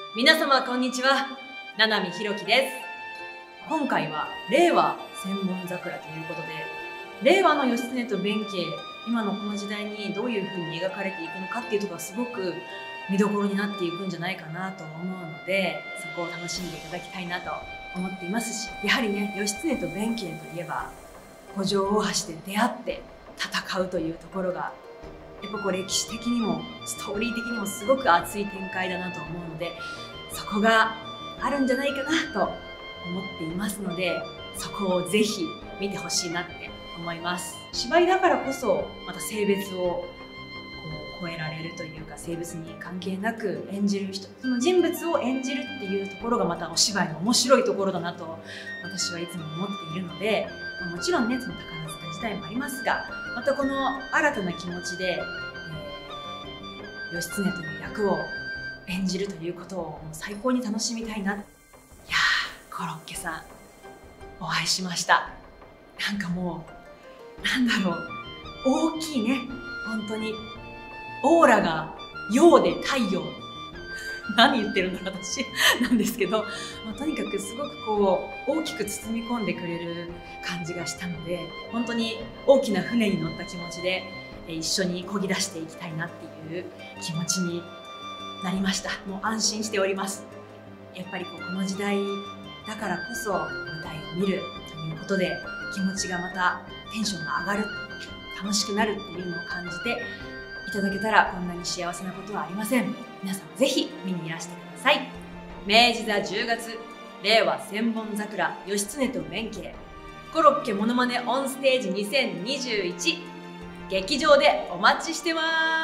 皆様こんにちは、七海ひろきです。今回は令和千本桜ということで、令和の義経と弁慶、今のこの時代にどういう風に描かれていくのかっていうところがすごく見どころになっていくんじゃないかなと思うので、そこを楽しんでいただきたいなと思っていますし、やはりね、義経と弁慶といえば五条大橋で出会って戦うというところがやっぱこう歴史的にもストーリー的にもすごく熱い展開だなと思うので、そこがあるんじゃないかなと思っていますので、そこをぜひ見てほしいなって思います。芝居だからこそまた性別をこう超えられるというか、性別に関係なく演じる人、その人物を演じるっていうところがまたお芝居の面白いところだなと私はいつも思っているので、もちろんねその宝塚自体もありますが、またこの新たな気持ちで、義経という役を演じるということをもう最高に楽しみたいな。いやー、コロッケさんお会いしました。なんかもうなんだろう、大きいね、本当にオーラが陽で太陽何言ってるんだろう私なんですけど、とにかくすごくこう大きく包み込んでくれる感じがしたので、本当に大きな船に乗った気持ちで一緒に漕ぎ出していきたいなっていう気持ちになりました。もう安心しております。やっぱりこの時代だからこそ舞台を見るということで気持ちがまたテンションが上がる、楽しくなるっていうのを感じていただけたら、こんなに幸せなことはありません。皆さんぜひ見にいらしてください。明治座10月令和千本桜義経と弁慶コロッケモノマネオンステージ2021、劇場でお待ちしてます。